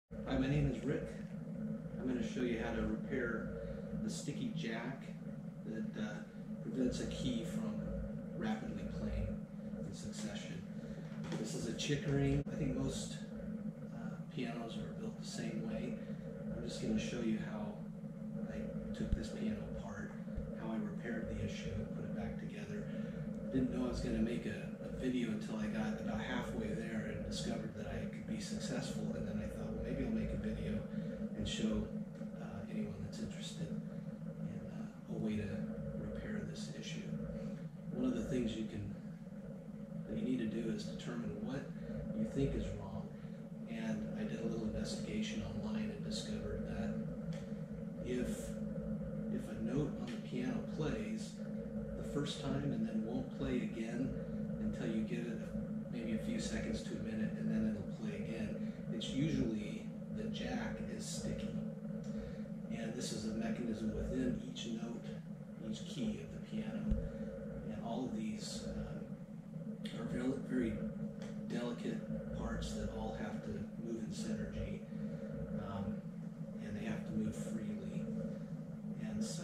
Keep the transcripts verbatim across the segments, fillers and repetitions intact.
Hi, my name is Rick. I'm going to show you how to repair the sticky jack that uh, prevents a key from rapidly playing in succession. This is a Chickering. I think most uh, pianos are built the same way. I'm just going to show you how I took this piano apart, how I repaired the issue, put it back together. Didn't know I was going to make a, a video until I got about halfway there and discovered that I could be successful, and then I thought, well, maybe I'll make a video and show uh, anyone that's interested in uh, a way to repair this issue. One of the things you can that you need to do is determine what you think is wrong, and I did a little investigation online and discovered that if if a note on the piano plays the first time and then won't play again until you give it maybe a few seconds to a minute, and then it'll play again, it's usually the jack is sticky. And this is a mechanism within each note, each key of the piano. And all of these uh, are very, very delicate parts that all have to move in synergy, um, and they have to move freely. And so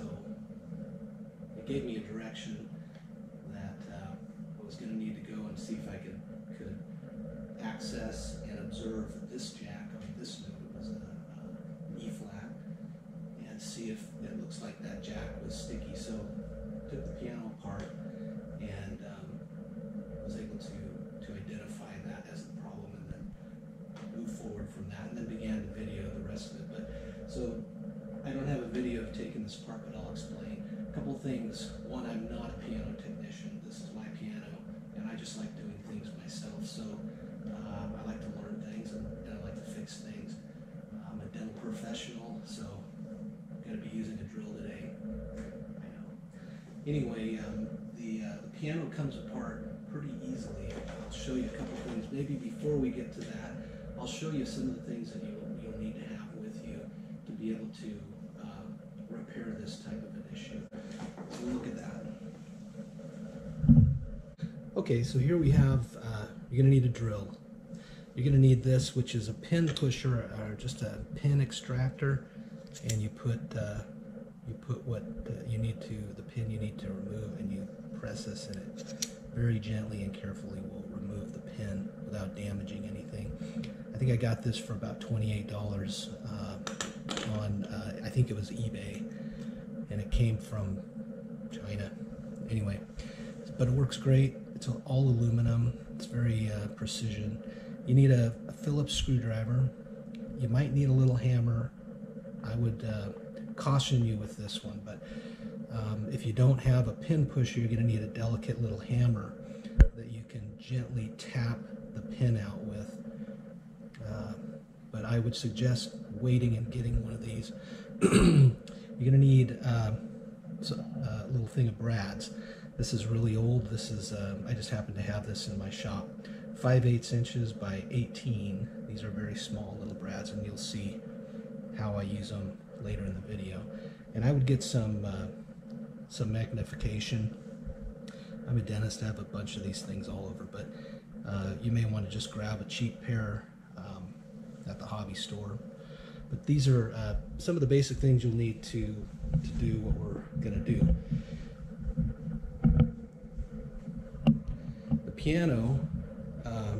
it gave me a direction that uh, I was going to need to go and see if I could, could access and observe this jack on this note. It was a, a, an E flat, and see if it looks like that jack was sticky. So took the piano apart and um, was able to, to identify that as the problem, and then move forward from that, and then began to video the rest of it. But so I don't have a video of taking this apart, but I'll explain. A couple things. One, I'm not a piano technician. This is my piano, and I just like doing things myself. So um, I like to learn things, and, and I like to fix things. I'm a dental professional, so I'm going to be using a drill today. I know. Anyway, um, the, uh, the piano comes apart pretty easily. I'll show you a couple things. Maybe before we get to that, I'll show you some of the things that you'll, you'll need to have with you to be able to um, repair this type of an issue. So we'll look at that. Okay, so here we have, uh, you're going to need a drill. You're going to need this, which is a pin pusher, or just a pin extractor, and you put uh, you put what uh, you need to, the pin you need to remove, and you press this, and it very gently and carefully will remove the pin without damaging anything. I think I got this for about twenty-eight dollars uh, on, uh, I think it was eBay, and it came from China. Anyway, but it works great. It's all aluminum. It's very uh, precision. You need a, a Phillips screwdriver. You might need a little hammer. I would uh, caution you with this one, but um, if you don't have a pin pusher, you're going to need a delicate little hammer that you can gently tap the pin out with. Uh, but I would suggest waiting and getting one of these. You're going to need uh, a little thing of brads. This is really old. This is, uh, I just happen to have this in my shop. five eighths inches by eighteen. These are very small little brads, and you'll see how I use them later in the video. And I would get some uh, some magnification. I'm a dentist. I have a bunch of these things all over, but uh, you may want to just grab a cheap pair um, at the hobby store. But these are uh, some of the basic things you'll need to, to do what we're going to do. The piano uh,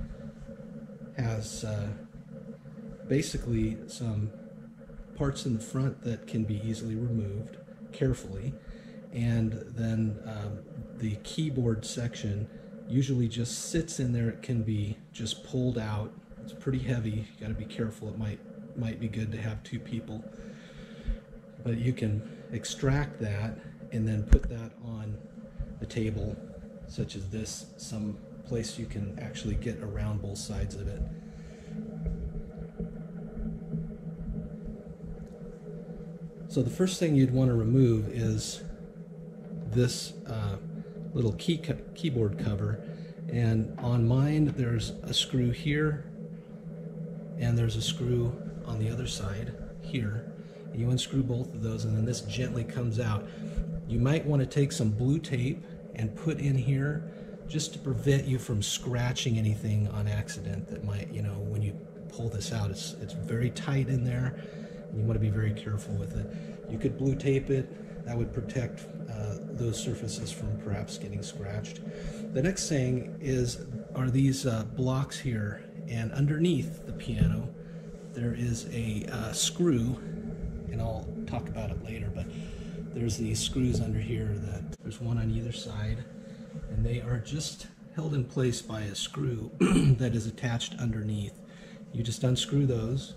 has uh, basically some parts in the front that can be easily removed carefully, and then um, the keyboard section usually just sits in there. It can be just pulled out. It's pretty heavy. You got to be careful. It might might be good to have two people, but you can extract that and then put that on the table, such as this, some place you can actually get around both sides of it. So the first thing you'd want to remove is this uh, little key co keyboard cover, and on mine there's a screw here and there's a screw on the other side here. And you unscrew both of those, and then this gently comes out. You might want to take some blue tape and put in here just to prevent you from scratching anything on accident that might, you know, when you pull this out. It's, it's very tight in there, and you want to be very careful with it. You could blue tape it. That would protect uh, those surfaces from perhaps getting scratched. The next thing is are these uh, blocks here, and underneath the piano there is a uh, screw, and I'll talk about it later, but there's these screws under here that there's one on either side, and they are just held in place by a screw that is attached underneath. You just unscrew those,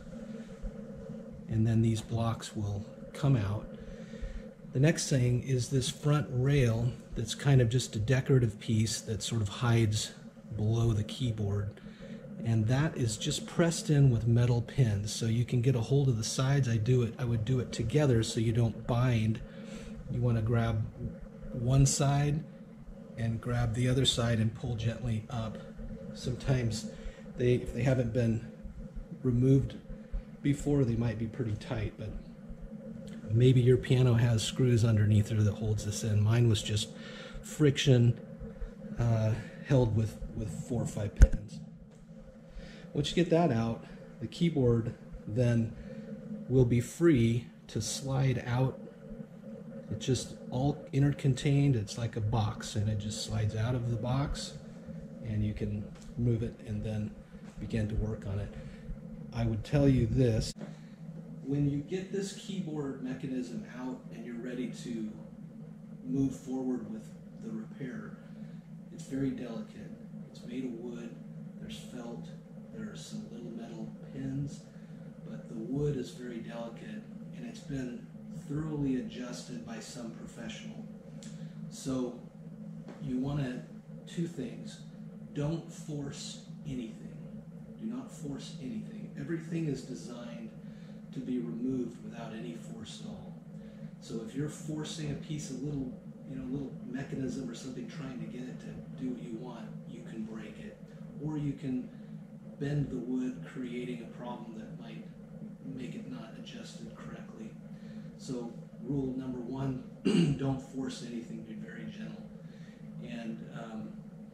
and then these blocks will come out. The next thing is this front rail that's kind of just a decorative piece that sort of hides below the keyboard, and that is just pressed in with metal pins, so you can get a hold of the sides. I do it I would do it together so you don't bind. You want to grab one side and grab the other side and pull gently up. Sometimes they, if they haven't been removed before, they might be pretty tight, but maybe your piano has screws underneath there that holds this in. Mine was just friction uh, held with, with four or five pins. Once you get that out, the keyboard then will be free to slide out. It's just all intercontained. It's like a box, and it just slides out of the box, and you can move it and then begin to work on it. I would tell you this: when you get this keyboard mechanism out and you're ready to move forward with the repair, it's very delicate. It's made of wood, there's felt, there's some little metal pins, but the wood is very delicate, and it's been thoroughly adjusted by some professional. So you want to, two things: don't force anything. Do not force anything. Everything is designed to be removed without any force at all. So if you're forcing a piece of little, you know, little mechanism or something, trying to get it to do what you want, you can break it. Or you can bend the wood, creating a problem that might make it not adjusted correctly. So rule number one, don't force anything, be very gentle. And um,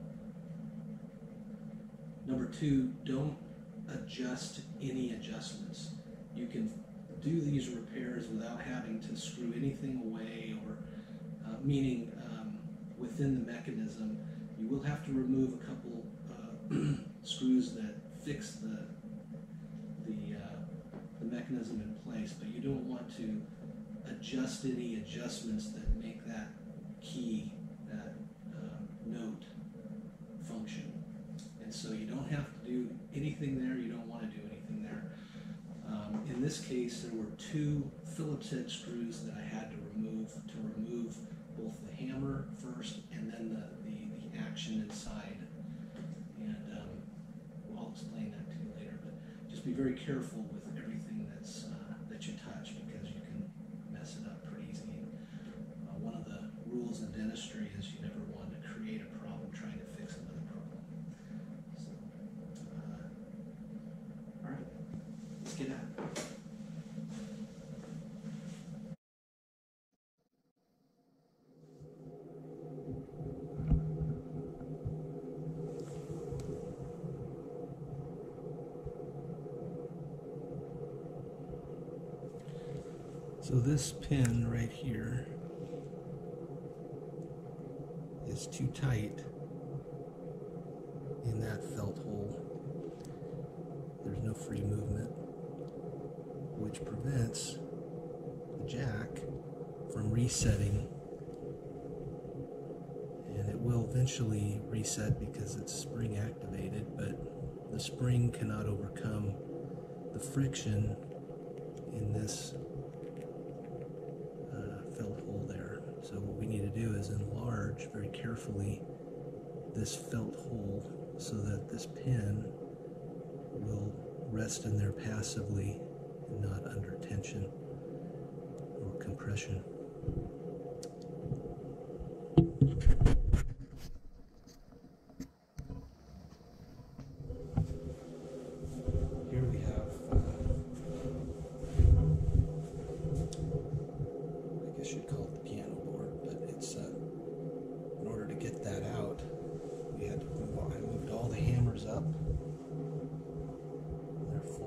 number two, don't adjust any adjustments. You can do these repairs without having to screw anything away, or uh, meaning um, within the mechanism. You will have to remove a couple uh, screws that fix the the, uh, the mechanism in place, but you don't want to adjust any adjustments that make that key, that uh, note, function. And so you don't have to do anything there. You don't want to do anything there. Um, in this case, there were two Phillips head screws that I had to remove to remove both the hammer first and then the, the, the action inside. And um, well, I'll explain that to you later. But just be very careful with everything that's uh, that you touch, because you can mess it up pretty easy. Uh, one of the rules in dentistry is you never want to create a problem trying to fix another problem. So, uh, all right, let's get at it. So this pin right here is too tight in that felt hole. There's no free movement, which prevents the jack from resetting, and it will eventually reset because it's spring activated, but the spring cannot overcome the friction in this hole there. So what we need to do is enlarge very carefully this felt hole so that this pin will rest in there passively and not under tension or compression. Here we have should call it the piano board, but it's uh, in order to get that out, we had to move all, I moved all the hammers up. They're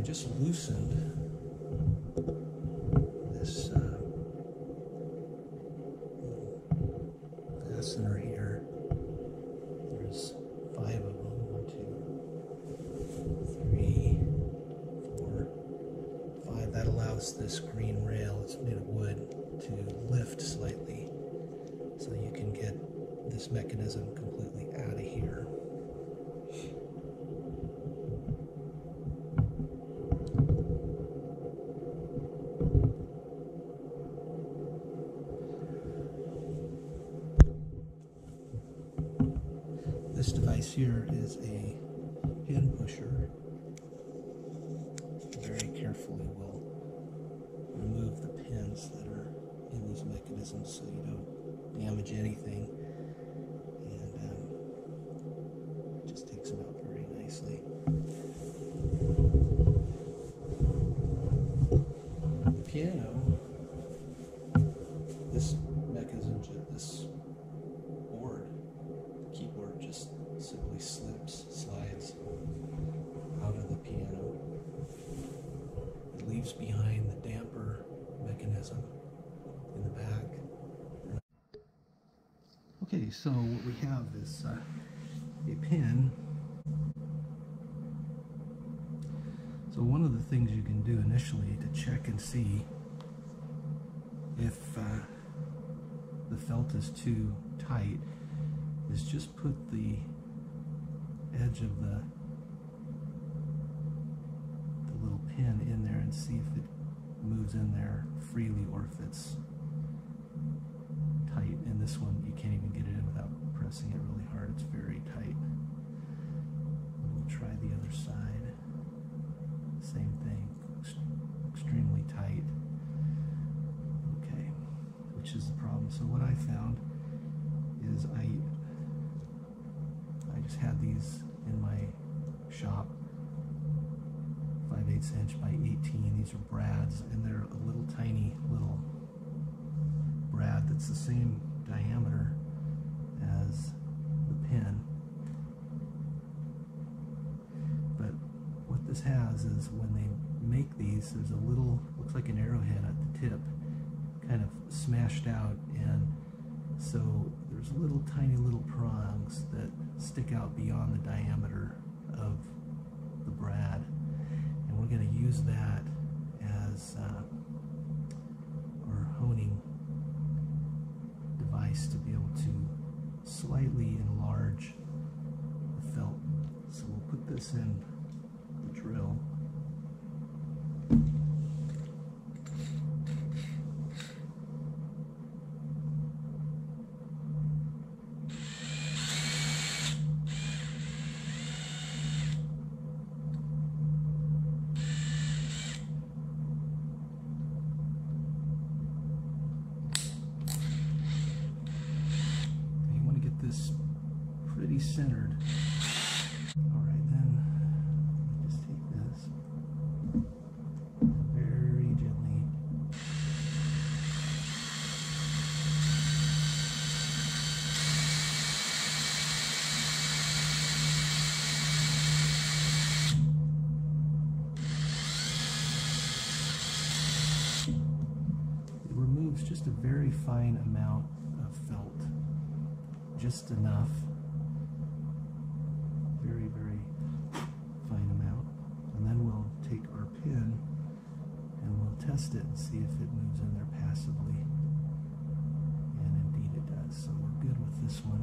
just loosened this uh, fastener here. There's five of them. One, two, three, four, five. That allows this green rail, it's made of wood, to lift slightly so you can get this mechanism completely out of here. This device here is a pin pusher. Very carefully will remove the pins that are in these mechanisms so you don't damage anything, and um, it just takes them out very nicely. The piano, this mechanism, this board, the keyboard just simply slips, slides out of the piano. It leaves behind the damper mechanism in the back. Okay, so what we have is uh, a pin. So one of the things you can do initially to check and see if uh, the felt is too tight is just put the edge of the, the little pin in there and see if it moves in there freely or if it's tight. And this one, you can't even get it in without pressing it really hard. It's very tight. We'll try the other side. Same thing, extremely tight. Okay, which is the problem. So what I found is I I just had these in my shop, five eighths inch by eighteen. These are brads, and they're a little tiny little brad that's the same diameter as the pin. But what this has is when they make these, there's a little, looks like an arrowhead at the tip, kind of smashed out, and so there's little tiny little prongs that stick out beyond the diameter of the brad, and we're going to use that as uh, our honing device to be able to slightly enlarge the felt. So we'll put this in the drill. This pretty centered. All right, then just take this very gently. It removes just a very fine amount of felt. Just enough, very, very fine amount, and then we'll take our pin and we'll test it and see if it moves in there passively, and indeed it does, so we're good with this one.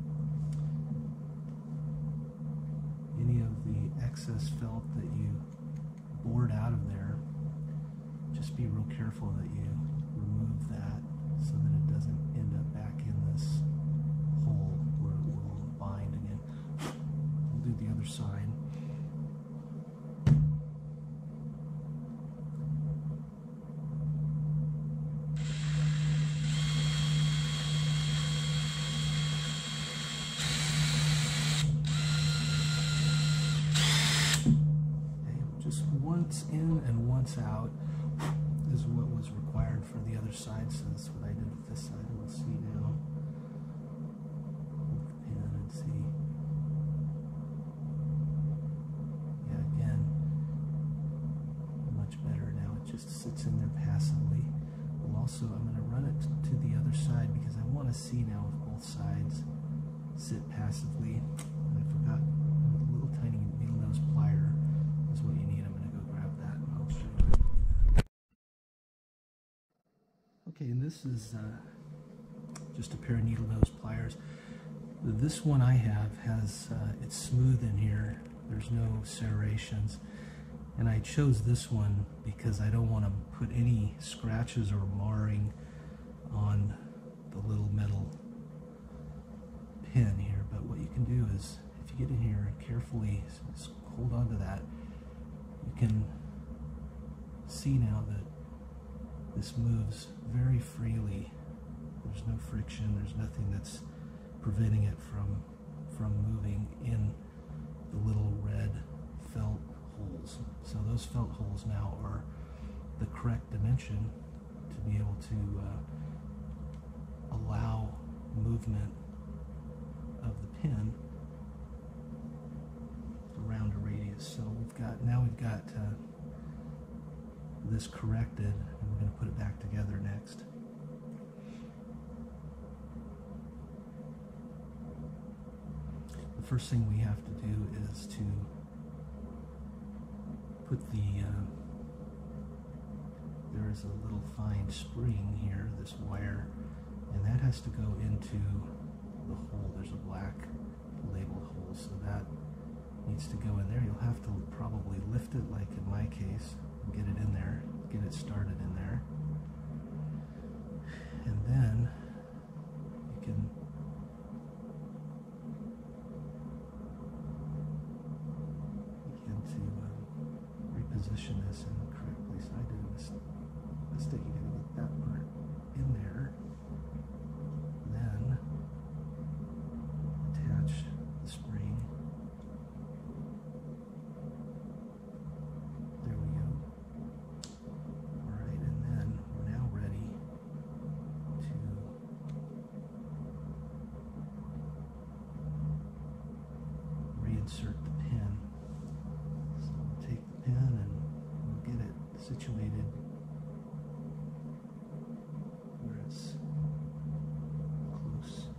Any of the excess felt that you bored out of there, just be real careful that you remove that so that it doesn't end up back in this hole where it will bind again. We'll do the other side. Okay, just once in and once out is what was required for the other side, so that's what I did with this side. We'll see now. With the pin and see. Yeah, again, sits in there passively. We'll also, I'm going to run it to the other side because I want to see now if both sides sit passively. And I forgot, a little tiny needle nose plier is what you need. I'm going to go grab that and I'll show you. Okay, and this is uh, just a pair of needle nose pliers. This one I have has, uh, it's smooth in here. There's no serrations. And I chose this one because I don't want to put any scratches or marring on the little metal pin here. But what you can do is, if you get in here and carefully hold on to that, you can see now that this moves very freely. There's no friction, there's nothing that's preventing it from, from moving in the little red felt holes. So those felt holes now are the correct dimension to be able to uh, allow movement of the pin around a radius. So we've got, now we've got uh, this corrected, and we're going to put it back together next. The first thing we have to do is to put the, uh, there is a little fine spring here, this wire, and that has to go into the hole. There's a black labeled hole, so that needs to go in there. You'll have to probably lift it, like in my case, and get it in there, get it started in there. And then you can begin to um, reposition this in the correct place. I did a mistake. You gotta get that part in there. Then attach the spring. There we go. Alright, and then we're now ready to reinsert the pin. So we'll take the pin and we'll get it situated where it's close.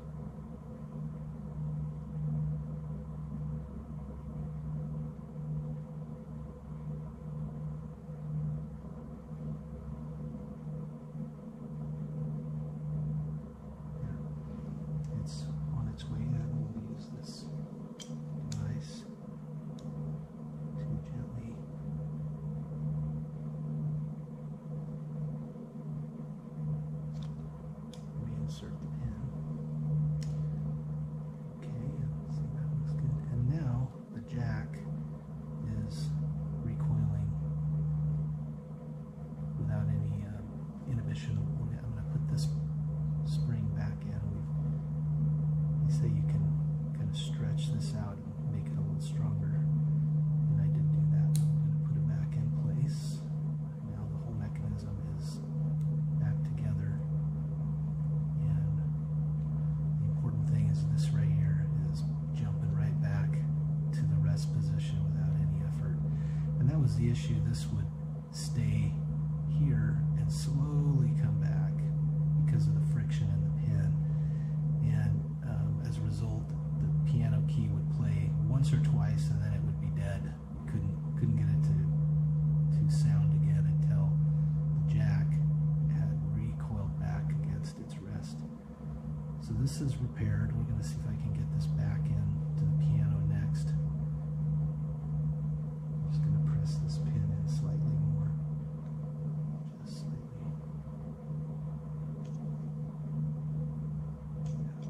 Yeah, it's on its way in. We'll use this device to gently reinsert the pin. Okay, so that looks good. And now the jack is recoiling without any um, inhibition. I'm going to put this spring back in. We've, they say you can kind of stretch this out and make it a little stronger, and I did do that. I'm going to put it back in place. Now the whole mechanism is back together, and the important thing is this right here is jumping right back to the rest position without any effort. And that was the issue. This would stay here and slowly come back because of the friction in the pin, and um, as a result the piano key would play once or twice and then it would be dead. You couldn't couldn't get it to to sound again until the jack had recoiled back against its rest. So this is repaired. We're going to see if I can get this back in to the piano next. I'm just going to press this pin in slightly more. Just slightly. Yeah.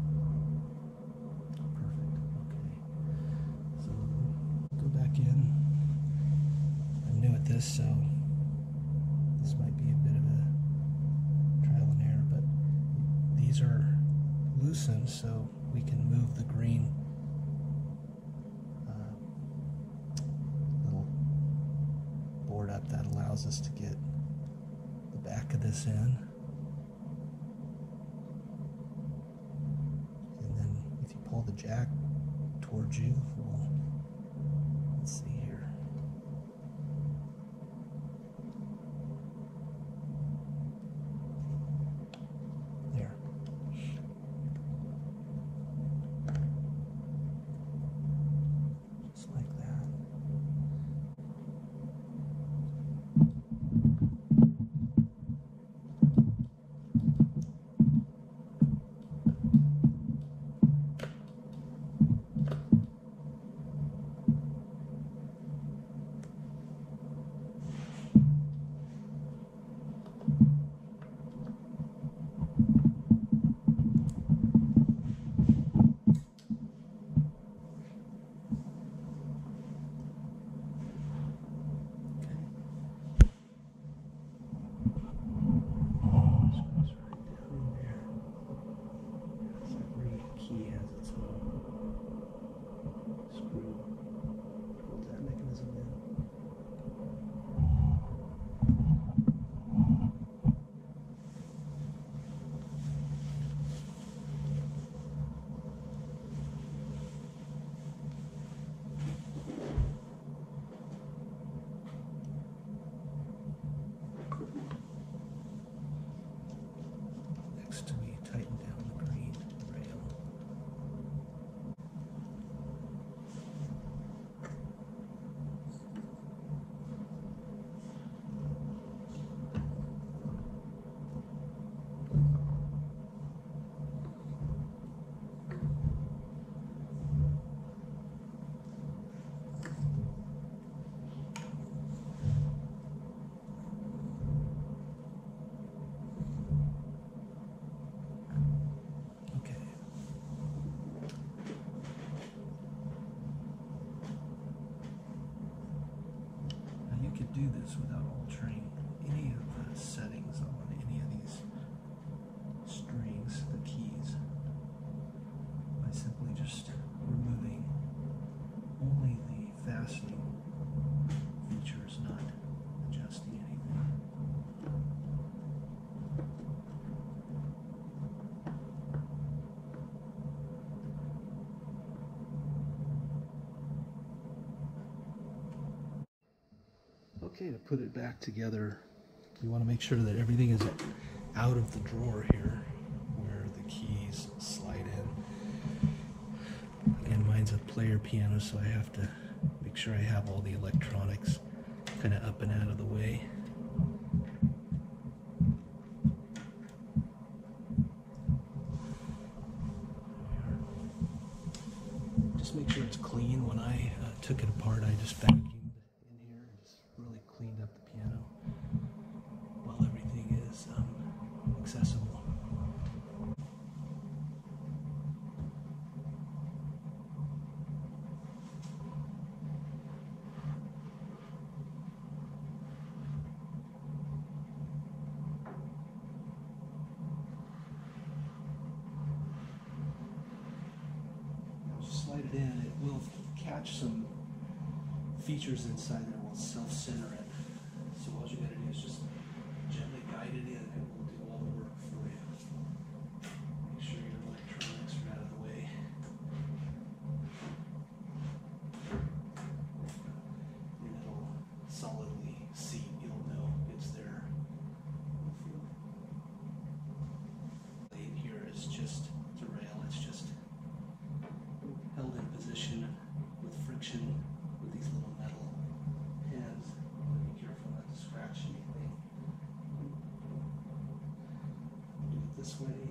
Perfect. Okay. So go back in. I'm new at this, so this might be a bit of a trial and error, but these are loosened so we can move the green uh, little board up. That allows us to get the back of this in, and then if you pull the jack towards you, we'll, let's see here. this without altering any of the settings on any of these strings, the keys, by simply just removing only the fastening features, not adjusting anything. Okay, to put it back together, you want to make sure that everything is out of the drawer here where the keys slide in. Again, mine's a player piano, so I have to make sure I have all the electronics kind of up and out of the way. Just make sure it's clean. When I uh, took it apart, I just vacuumed in here and just really cleaned up the piano while everything is um, accessible. Slide it in, it will catch some features inside there, will self-center it. So all you gotta do is just gently guide it in and it will do all the work for you. Make sure your electronics are out of the way. Your little solidly seat, you'll know it's there. In here is just the rail, it's just held in position with friction with these little metal hands. I want to be careful not to scratch anything. Do it this way.